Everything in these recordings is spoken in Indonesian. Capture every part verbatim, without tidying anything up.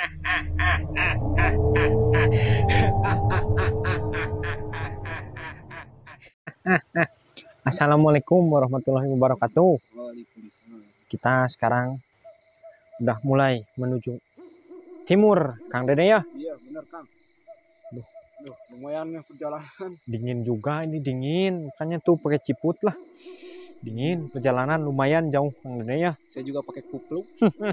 Assalamualaikum warahmatullahi wabarakatuh. Waalaikumsalam. Kita sekarang udah mulai menuju timur, Kang Dede ya. Iya benar Kang. Duh. Duh, lumayan ya perjalanan. Dingin juga ini dingin, makanya tuh pakai ciput lah. Dingin, perjalanan lumayan jauh Kang Dede ya. Saya juga pakai kupluk.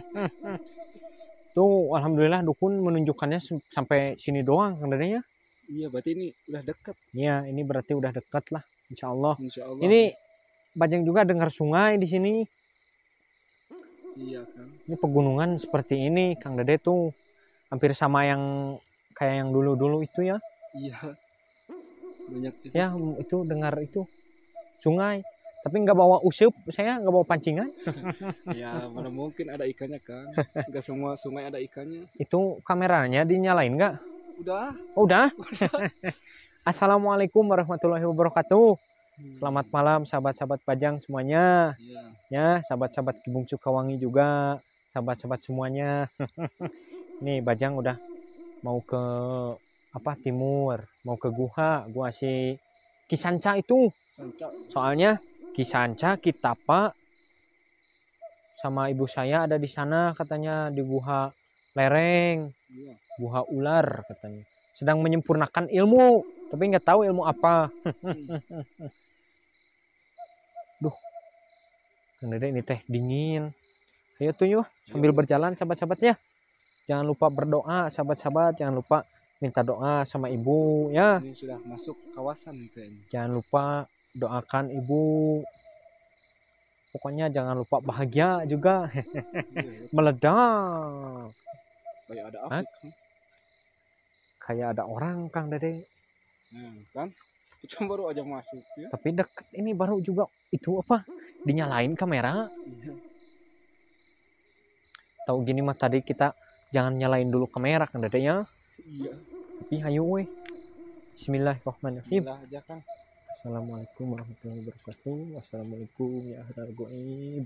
Tuh alhamdulillah dukun menunjukkannya sampai sini doang Kang Dede ya. Iya berarti ini udah deket. Iya, ini berarti udah dekat lah, insya Allah. Insya Allah. Ini Bajang juga dengar sungai di sini. Iya Kang. Ini pegunungan seperti ini, Kang Dede tuh hampir sama yang kayak yang dulu-dulu itu ya. Iya. Banyak itu. Ya itu dengar itu sungai, tapi nggak bawa usup, saya nggak bawa pancingan. Ya mana mungkin ada ikannya kan. Nggak semua sungai ada ikannya. Itu kameranya dinyalain nggak? Udah. Oh, udah. Assalamualaikum warahmatullahi wabarakatuh. Selamat malam sahabat-sahabat Bajang semuanya. Iya. Ya, sahabat-sahabat Kibung Sukawangi juga, sahabat-sahabat semuanya. Nih Bajang udah mau ke apa timur, mau ke Guha, gua si Kisanca itu. Sanca. Soalnya Kisanca, Kitapa sama ibu saya ada di sana katanya di Guha Lereng, Iya. Guha Ular katanya. Sedang menyempurnakan ilmu, tapi nggak tahu ilmu apa. Duh, Kang Dede ini teh dingin. Ayo tuh yuk, sambil berjalan sahabat-sahabatnya. Jangan lupa berdoa sahabat-sahabat, jangan lupa minta doa sama ibu ya. Ini sudah masuk kawasan nih kayaknya. Jangan lupa doakan ibu. Pokoknya jangan lupa bahagia juga. Iya, Meledak. kayak ada Hah? api Kang. Kayak ada orang Kang Dede. Nah, kan kita baru aja masuk ya. Tapi deket ini baru juga itu apa? Dinyalain kamera. Iya. Tahu gini mah tadi kita jangan nyalain dulu kamera Kang Dede ya. Iya. Tapi hayu weh. Bismillahirrahmanirrahim. Bismillah aja Kang. Assalamualaikum warahmatullahi wabarakatuh. Wassalamualaikum ya ahlal goib.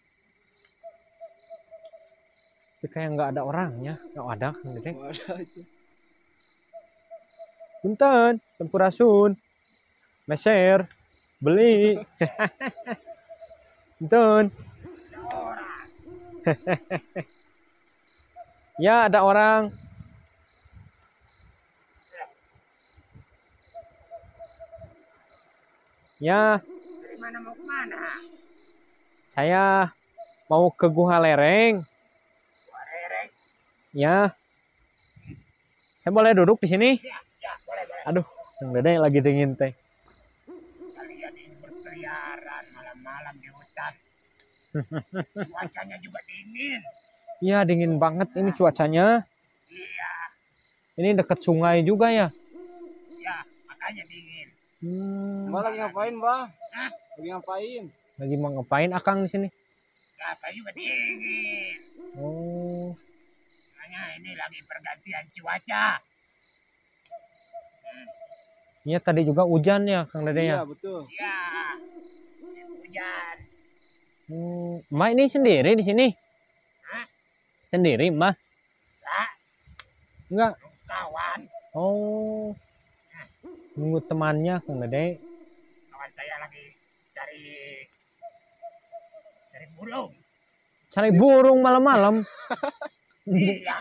Tapi kayak nggak ada orangnya. Nggak ada Kang Dede. Oh, ada itu. Punten, Sampurasun. Meser. Beli. Punten. Ya ada orang. Ya. Dari mana mau kemana? Saya mau ke Guha Lereng. Gua Rerek. Ya. Saya boleh duduk di sini? Ya, ya, boleh, boleh. Aduh, Kang Dede lagi dingin teh. Kalian ini berkeliaran malam-malam di hutan. Cuacanya juga dingin. Iya, dingin banget ini cuacanya. Iya, Ini dekat sungai juga ya. ya, makanya dingin. Hmm, Mbak lagi ngapain, Mbak? Hah? Lagi ngapain? lagi mau ngapain Akang di sini? Ya, saya juga dingin. Oh, Makanya ini lagi pergantian cuaca. iya tadi juga hujan ya Kang Dede ya. Iya, betul. Ya, hujan. Hmm, Mbak ini sendiri di sini? Hah? Sendiri, Mbak? Lah, Enggak. kawan. Oh, nunggu temannya Kang Dede. Kawan saya lagi cari cari burung. Cari burung malam-malam. Iya,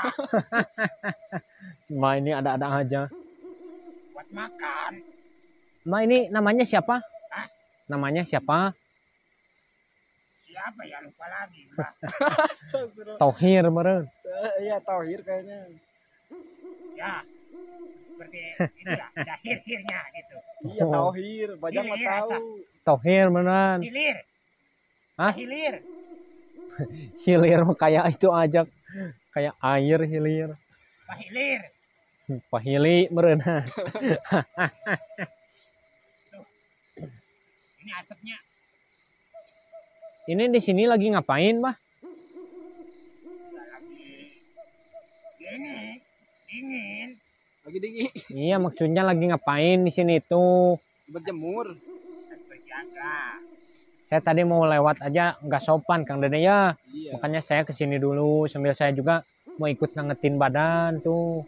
Mbak ini ada-ada aja. buat makan. Mbak ini namanya siapa? Hah? Namanya siapa? Siapa ya, lupa lagi, Mbak. Astagfirullah. Tauhir meren. Eh, Iya, Tauhir kayaknya. Ya, seperti inilah, ada hir-hirnya gitu. Iya, Oh. Tauhir. Banyak mah Hilir, tahu. Tauhir beneran. Hilir. Hah? Hilir. Hilir mah kayak itu aja. Kayak air hilir. Pak Hilir. Pahili merenah. Ini asapnya. Ini di sini lagi ngapain, Bah? Udah lagi gini, dingin. Lagi dingin. Iya, maksudnya lagi ngapain di sini tuh? Berjemur. Dan berjaga. Saya tadi mau lewat aja nggak sopan, Kang Dede ya. Iya. Makanya saya kesini dulu sambil saya juga mau ikut ngangetin badan tuh.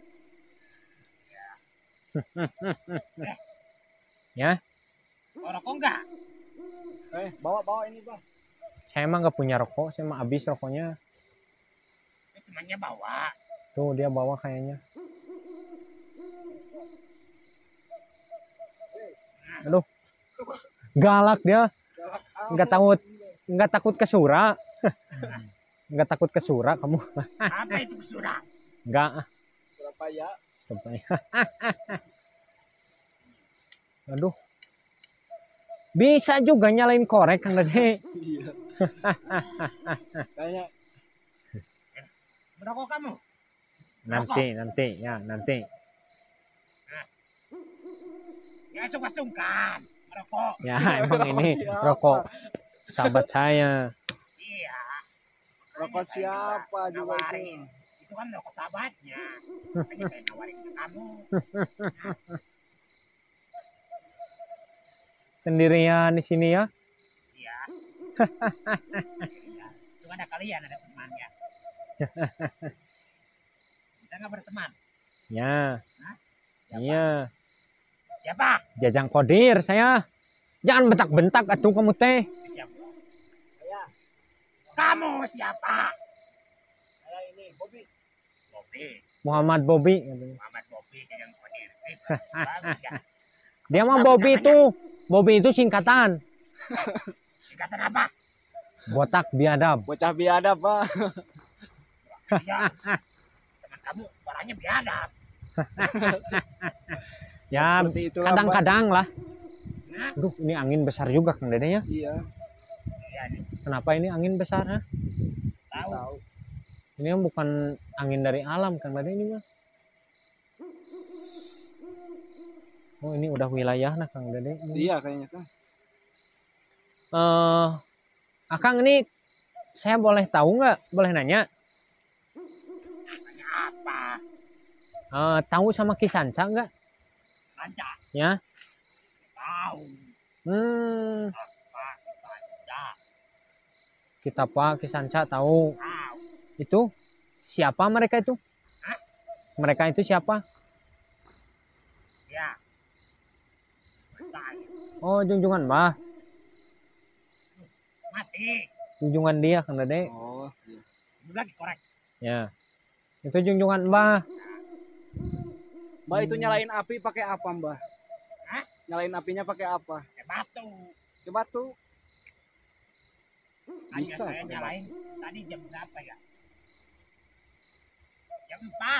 Ya, Mau rokok enggak? Eh, bawa bawa ini, Bah. saya emang nggak punya rokok, saya mah habis rokoknya. Itu temannya bawa. Tuh dia bawa kayaknya. Aduh, galak dia. Nggak takut, nggak takut kesura. Nggak takut kesura kamu. Apa itu kesurang? Nggak. Surabaya. Sampai. Aduh. Bisa juga nyalain korek Kang Dede. Iya. Kayaknya Merokok kamu? Nanti, nanti, ya nanti. Ya sungkan-sungkan. Merokok. Ya emang ini siapa? rokok sahabat saya. Iya. rokok Makanya saya siapa juga nawarin. itu? Itu kan rokok sahabatnya. Makanya saya nawarin ke kamu. Sendirian di sini ya. Iya. Iya. Itu ada kalian, ada temannya. Bisa nggak berteman? Ya. Hah? Iya. Siapa? Jajang Kodir saya. Jangan bentak-bentak atuh kamu teh. Siapa? Saya, Kamu siapa? saya ini Bobby. Bobi. Muhammad Bobby. Muhammad Bobi Jajang Kodir. Eh, bagus ya. Dia mah Bobby itu. Bobby itu singkatan. Singkatan apa? Botak biadab. Bocah biadab, Pak. Iya. Teman kamu orangnya biadab. Ya Seperti itulah, kadang-kadang lah. Nah, Aduh ini angin besar juga Kang Dede ya. Iya. iya nih. Kenapa ini angin besar ha? Tahu. Tahu. Ini mah bukan angin dari alam Kang Dede ini mah. Oh ini udah wilayah nah Kang Dede. Ini. Iya kayaknya kan. Eh, Akang ini saya boleh tahu nggak? Boleh nanya? Tanya apa? Eh, tahu sama Kisanca nggak? Sanca. Ya. Tahu. Hmm, Apa Sanca? kita Pak Kisanca tahu. Tahu. Itu siapa mereka itu? Hah? Mereka itu siapa? Ya. Saya. Oh junjungan Mbah. Mati. Junjungan dia Kang Dede. Oh, iya. Belum lagi korek. Ya. Itu junjungan Mbah. Mbak itu nyalain api pakai apa, Mbah? Hah? Nyalain apinya pakai apa? Pakai batu. Ke batu. Tadi Bisa saya pakai nyalain. Tadi jam berapa ya? Jam empat.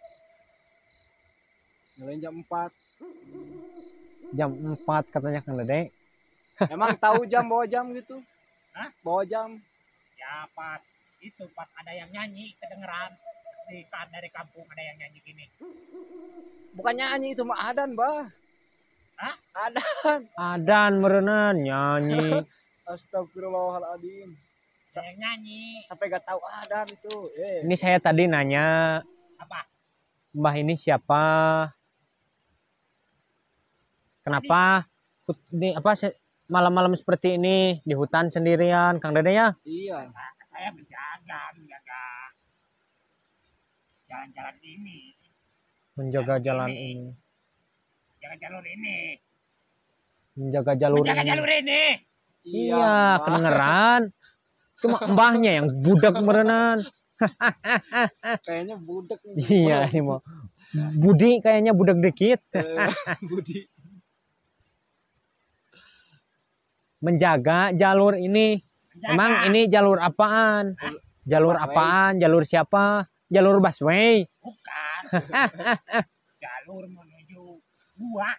Nyalain jam empat. Jam empat katanya Kang Dede. Emang tahu jam bawa jam gitu? Hah? Bawa jam. Ya pas itu pas ada yang nyanyi kedengeran di dari kampung ada yang nyanyi gini. Bukan nyanyi itu mah adan, Mbah. Hah? Adan. Adan merenan nyanyi. Astagfirullahaladzim. Saya yang nyanyi. Sampai gak tahu adan itu. Eh. Ini saya tadi nanya, Apa? Mbah ini siapa? Kenapa Hut- ini apa se- malam-malam seperti ini di hutan sendirian Kang Dede ya? Iya. Saya, saya menjaga, menjaga jalan-jalan ini, Menjaga Jalur jalan ini. ini, jaga jalur ini, menjaga jalur menjaga ini. jalur ini. Iya, Mbah. kedengeran. Cuma mbahnya yang budak merenan. Kayaknya budak nih. Iya, ini mau Budi kayaknya budak dikit. Eh, Budi. Menjaga jalur ini. Menjaga. Emang ini jalur apaan? Jalur Busway. apaan? Jalur siapa? Jalur busway. Bukan. Jalur menuju gua,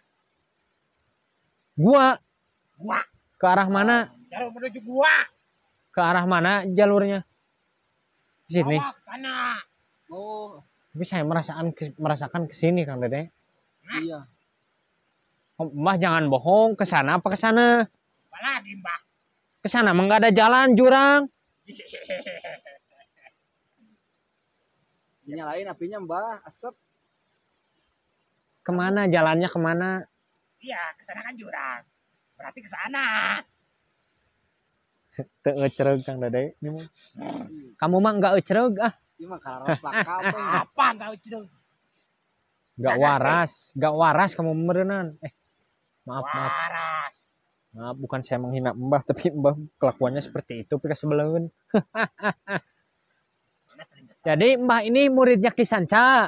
Gua gua. ke arah mana? Jalur menuju gua. Ke arah mana jalurnya? Di sini. Bawa ke sana. Oh, Tapi saya merasakan merasakan ke sini Kang Dede. iya. Oh, Mbah jangan bohong, ke sana apa ke sana? Apalagi mbak. Ke sana emang nggak ada jalan, jurang. Dinyalain apinya, Mbah. Asap. Kemana jalannya kemana? Iya, ke sana kan jurang. Berarti ke sana. Teu ecereug Kang Dede. Ini mah. Kamu mah nggak ecereug ah. Ini mah karena plakap. Apa kau itu? Gak waras, gak waras kamu merenan. Eh, maaf, maaf. Waras. Maaf, bukan saya menghina Mbah, tapi Mbah kelakuannya seperti itu, pika sebelun. Jadi Mbah ini muridnya Ki Sanca.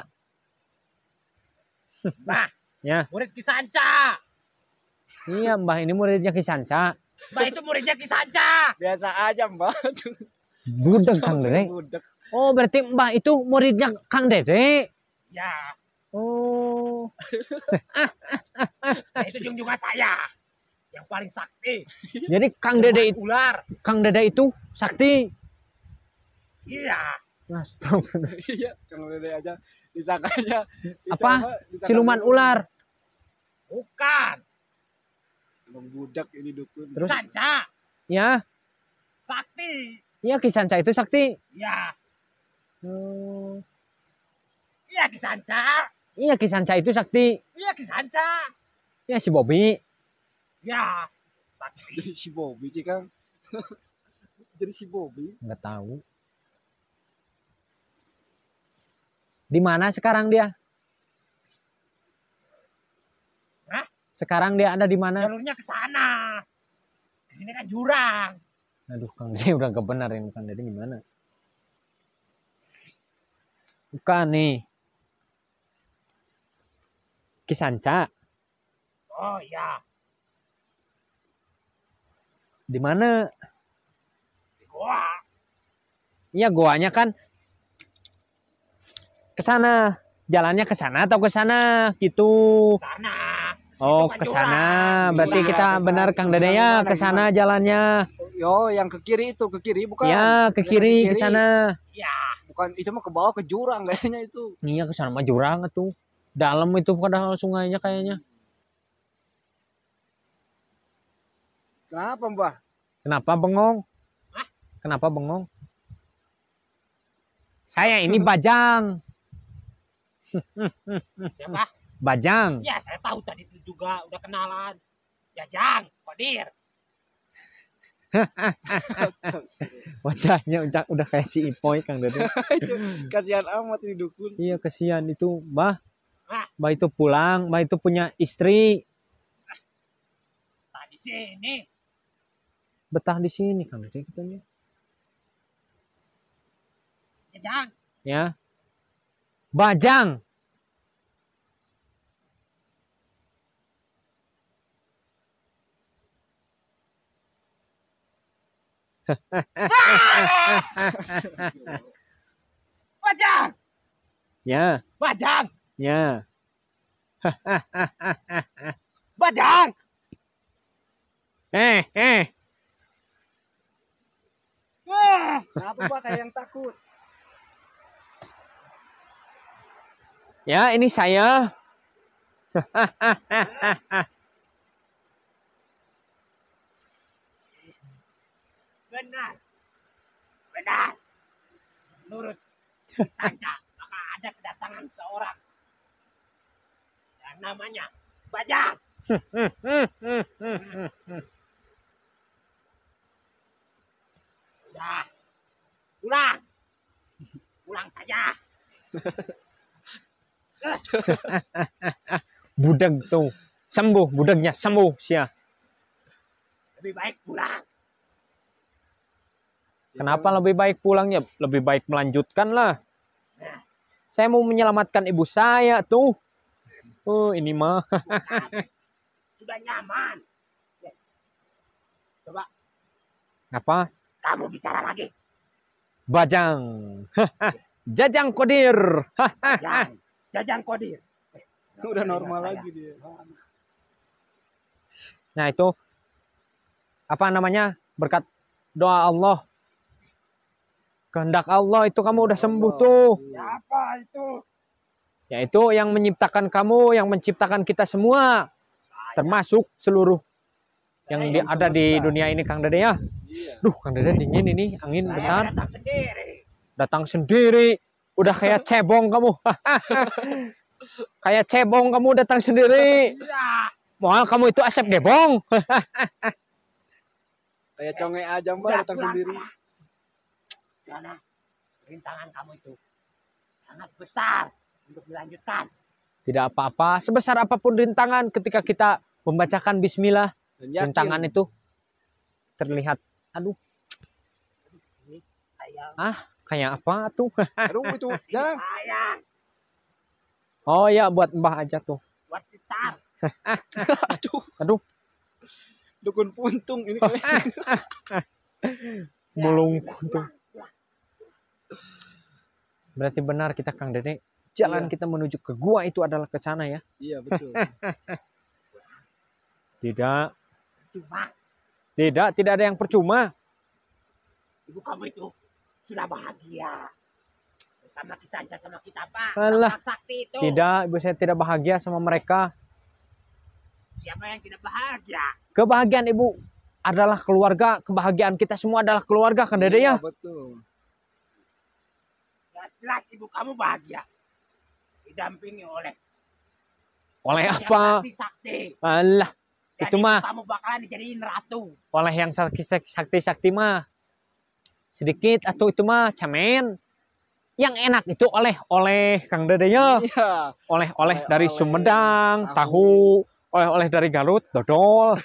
Mbah, Ya. murid Ki Sanca. Iya, Mbah ini muridnya Ki Sanca. Mbah itu muridnya Ki Sanca. Biasa aja, Mbak. Budeg Kang Dede. Budeg. Oh, berarti Mbah itu muridnya Kang Dede. Ya, Oh. nah, itu junjungan saya. Yang paling sakti. Jadi Kang Dede itu, Ular. Kang Dede itu sakti. Iya. Mas, Iya, kalau Dede aja disangkanya itu apa? Disangka Siluman dukun. ular. Bukan. Emang budak ini dukun. Terus? Sanca. Ya, Sakti. iya Ki Sanca itu sakti. Ya. Oh. Iya Ki Sanca. Iya Ki Sanca itu sakti. Iya Ki Sanca. Ya si Bobby. Ya. Sakti. Jadi si Bobby sih, Kang. Jadi si Bobby. Nggak tahu. Di mana sekarang dia? Hah? Sekarang dia ada di mana? Jalurnya ke sana. Di sini kan jurang. Aduh, Kang Dede udah gak benar ini Kang Dede gimana? Bukan nih. Ki Sanca. Oh iya. Di mana? Di goa. Iya, goanya kan ke sana. Jalannya ke sana atau ke sana gitu. Sana. Oh, Situ kan ke sana. jurang. Berarti Iya, kita kesana. benar Kang Dede ya, Gimana, ke sana gimana? jalannya. Yo, yang ke kiri itu, ke kiri bukan? Ya, ke Yang kiri ke sana. Ya. Bukan, itu mah ke bawah ke jurang kayaknya itu. Iya, ke sana mah jurang tuh. Dalam itu padahal sungainya kayaknya. Kenapa, Mbah? Kenapa bengong? Hah? Kenapa bengong? Saya ini Bajang. Siapa? Bajang. Ya saya tahu tadi itu juga udah kenalan. Jajang. Kodir. Wajahnya udah udah kayak si Ipoy Kang Dede. Itu kasihan amat ini dukun. Iya, kesian itu, Mbah. Hah? Mbah itu pulang, Mbah itu punya istri. Tadi sini. Betah di sini Kang Dede katanya. Jajang. Ya. Bajang. Bajang. Ya, Bajang. ya. Bajang. Eh, eh. Ah. Kenapa, Pak, kayak yang takut? Ya, ini saya. Benar. Benar. Menurut Sanca, maka ada kedatangan seorang yang namanya Bajang. Udah. Pulang. Pulang saja. Budeg tuh. Sembuh, budegnya sembuh sia. Lebih baik pulang. Kenapa lebih baik pulangnya? Lebih baik melanjutkan lah. Nah, Saya mau menyelamatkan ibu saya tuh. Oh, ini mah. sudah nyaman. Coba Apa? kamu bicara lagi. Bajang. Jajang Kodir. Jajang. Jajang Kodir. Udah normal Saya. lagi dia. Nah, itu apa namanya? Berkat doa Allah. Kehendak Allah itu kamu udah sembuh tuh. Siapa itu? Yaitu yang menciptakan kamu, yang menciptakan kita semua. Termasuk seluruh yang di, Yang ada di semesta. dunia ini Kang Dede ya. Iya. Duh, Kang Dede dingin ini, angin Saya besar. datang sendiri. Datang sendiri. Udah kayak cebong kamu. Kayak cebong kamu datang sendiri. Iya. Mohon kamu itu asep gebong. Kayak conge aja, Mbak, Udah, datang pulang sendiri. sana. Sana. rintangan kamu itu sangat besar untuk dilanjutkan. Tidak apa-apa, sebesar apapun rintangan ketika kita membacakan bismillah, Dan yakin. rintangan itu terlihat. Aduh, Ini sayang. kayak apa tuh? Aduh itu Ini jangan. sayang. Oh ya, buat Mbah aja tuh. Buat gitar. Aduh. Aduh. Dukun puntung ini kalian. Mulungku tuh. Berarti benar kita Kang Dede. Jalan Iya. kita menuju ke gua itu adalah ke sana ya. Iya betul. Tidak, Cuma tidak, tidak ada yang percuma. ibu kamu itu sudah bahagia bersama kisah sama kita, Pak. Alah. Orang sakti itu. Tidak, ibu saya tidak bahagia sama mereka. Siapa yang tidak bahagia? Kebahagiaan ibu adalah keluarga. Kebahagiaan kita semua adalah keluarga Kang Dede ya. Iya, betul. Ya, jelas ibu kamu bahagia. Didampingi oleh Oleh yang apa? sakti-sakti. Alah, Dan itu ibu mah kamu bakalan dijadiin ratu. oleh yang sakti-sakti mah sedikit atau itu mah camen. Yang enak itu oleh-oleh Kang Dede ya. Iya. Oleh-oleh dari Oleh-oleh, Sumedang, tahu. tahu. Oleh-oleh dari Garut, dodol.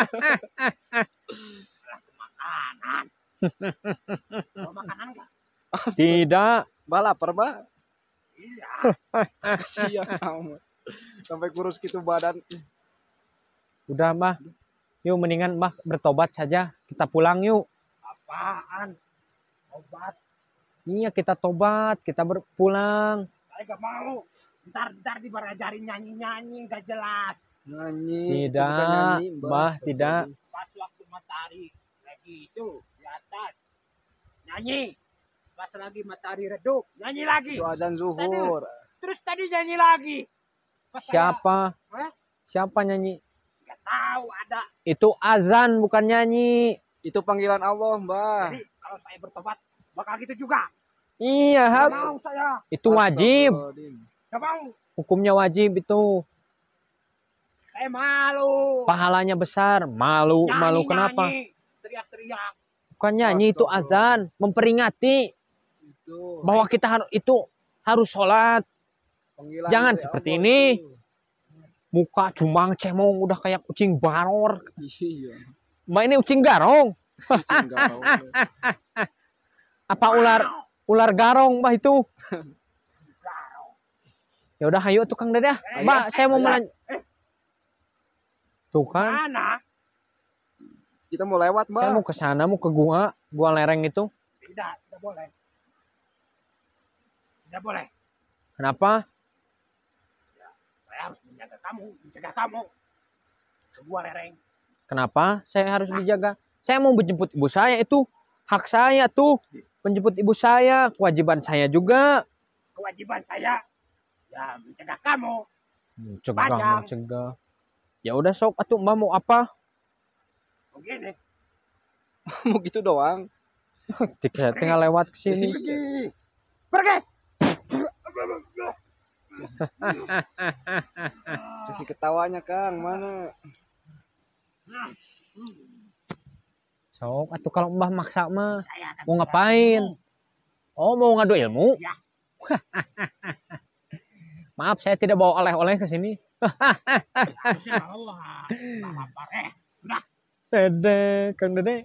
Makanan. Mau makanan nggak? Tidak. Mbak lapar, Mbak. Iya. Kasihan amat. Sampai kurus gitu badan. Udah Mbah. Yuk mendingan Mbah bertobat saja. Kita pulang yuk. Apaan? Obat. Iya kita tobat. Kita berpulang. Saya nggak mau. Ntar-ntar dibarajarin nyanyi-nyanyi nggak jelas. Nyanyi. itu Tidak, bukan nyanyi, Mbah, tidak. Pas waktu matahari lagi itu di atas. Nyanyi. Pas lagi matahari redup. Nyanyi lagi. Itu azan zuhur. Terus tadi nyanyi lagi. Pas saya Siapa? Hah? Siapa nyanyi? nggak tahu ada. Itu azan bukan nyanyi. Itu panggilan Allah, Mbah. Jadi kalau saya bertobat bakal gitu juga. Iya, Nggak Hap. mau saya. Itu wajib. Astagfirullahaladzim. Nggak mau. Hukumnya wajib itu. Saya malu. Pahalanya besar. Malu, Nyanyi, malu kenapa? nyanyi, Teriak-teriak. Bukan nyanyi itu azan. Memperingati Itu bahwa kita harus itu harus sholat. panggilan Jangan dari seperti Allah ini. itu. Muka cumang cemong udah kayak kucing baror. Iya. Mbak ini kucing garong. Kucing garong. Apa ular ular garong Mbak itu? Ya udah ayo tukang Dede. Mbak, saya mau ayo. melan. Tuh kan, Mana? Kita mau lewat, saya Mbah. mau ke sana, mau ke gua, gua lereng itu. Tidak, tidak boleh. Tidak boleh. Kenapa? Saya harus menjaga kamu, mencegah kamu. Sebuah lereng. Kenapa saya harus dijaga? Saya mau menjemput ibu saya itu hak saya tuh. Menjemput ibu saya, kewajiban saya juga. Kewajiban saya ya mencegah kamu. Mencegah, Bajang. mencegah. Ya udah sok atuh Mbak mau apa? Begini. Mau gitu doang. Jika tinggal lewat ke sini. Pergi. Pergi. Kasih ketawanya, Kang. Mana? Sok atuh kalau Mbah maksa mah. Saya akan Mau ngapain? Oh, mau ngadu ilmu? Ya. Maaf, saya tidak bawa oleh-oleh ke sini. Insya Allah. Tak lapar. Eh, sudah. Dede, Kang Dede.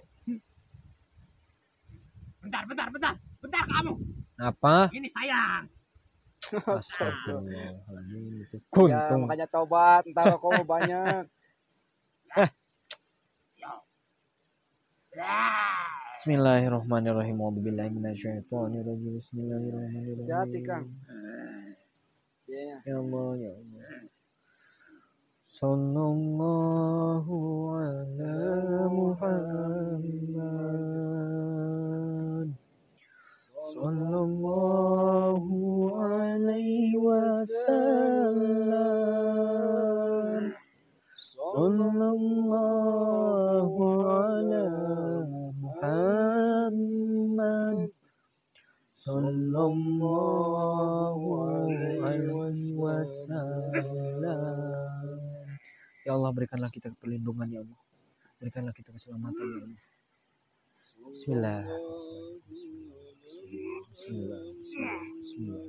Bentar, bentar, bentar. Bentar kamu. Apa? Ini sayang. Astagfirullahaladzim, itu Ya, kuntung. makanya tobat. Ntar kok banyak. Yo. Ya. Bismillahirrahmanirrahim. A'udzubillahi minasyaitonirrajim. Bismillahirrahmanirrahim. Hati, Kang. Iya. Ya Allah, ya Allah. Sallallahu ala Muhammad. Sallallahu alaihi wasallam. Sallallahu ala Muhammad. Sallallahu alaihi wasallam. Ya Allah, berikanlah kita perlindungan ya Allah. Berikanlah kita keselamatan ya Allah. Bismillah. Bismillah, bismillah, bismillah.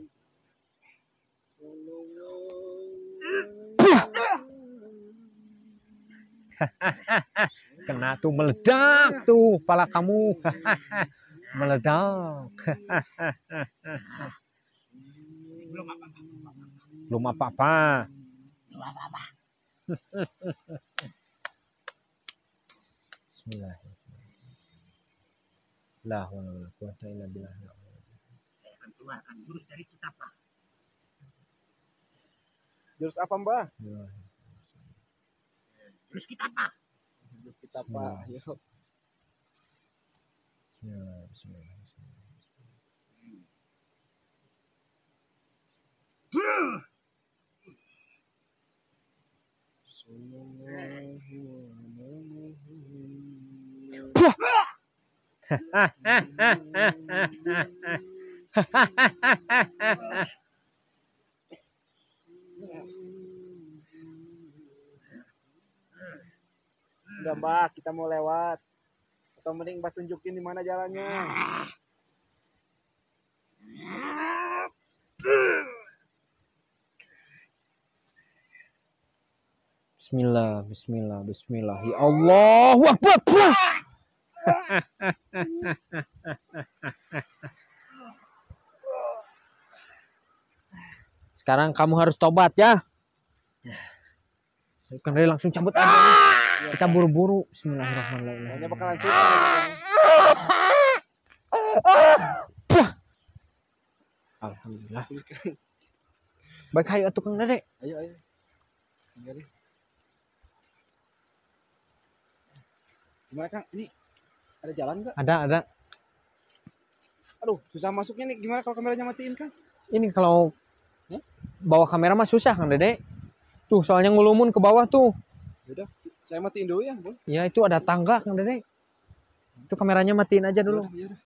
Kena tuh, meledak tuh pala kamu. Meledak. Belum apa-apa. Belum apa-apa. Belum apa-apa. Bismillahirrahmanirrahim. La haula wala quwwata illa billah. Saya akan keluarkan jurus dari kitab, Pak. Jurus apa, Mbah? Jurus kitab, Pak. Jurus kita Pak. Ayo. Bismillah, bismillah, bismillah. Udah Mbah, kita mau lewat. Atau mending Mbah tunjukin di mana jalannya. Bismillah, bismillah, bismillah. Ya Allahu Akbar. Sekarang kamu harus tobat ya. Kan langsung cabut aja. Kita buru-buru. Bismillahirrahmanirrahim. Kayaknya bakalan susah. Alhamdulillah. Baik, hayu atuh Kang Dede. Ayo, ayo. Tinggalin. Gimana Kang? Ini ada jalan nggak? Ada, ada. Aduh, susah masuknya nih. Gimana kalau kameranya matiin Kang? Ini kalau bawa kamera mah susah Kang Dede. Tuh, soalnya ngulumun ke bawah tuh. Yaudah, saya matiin dulu ya, Bun. Ya, itu ada tangga Kang Dede. Itu kameranya matiin aja dulu. Yaudah, yaudah.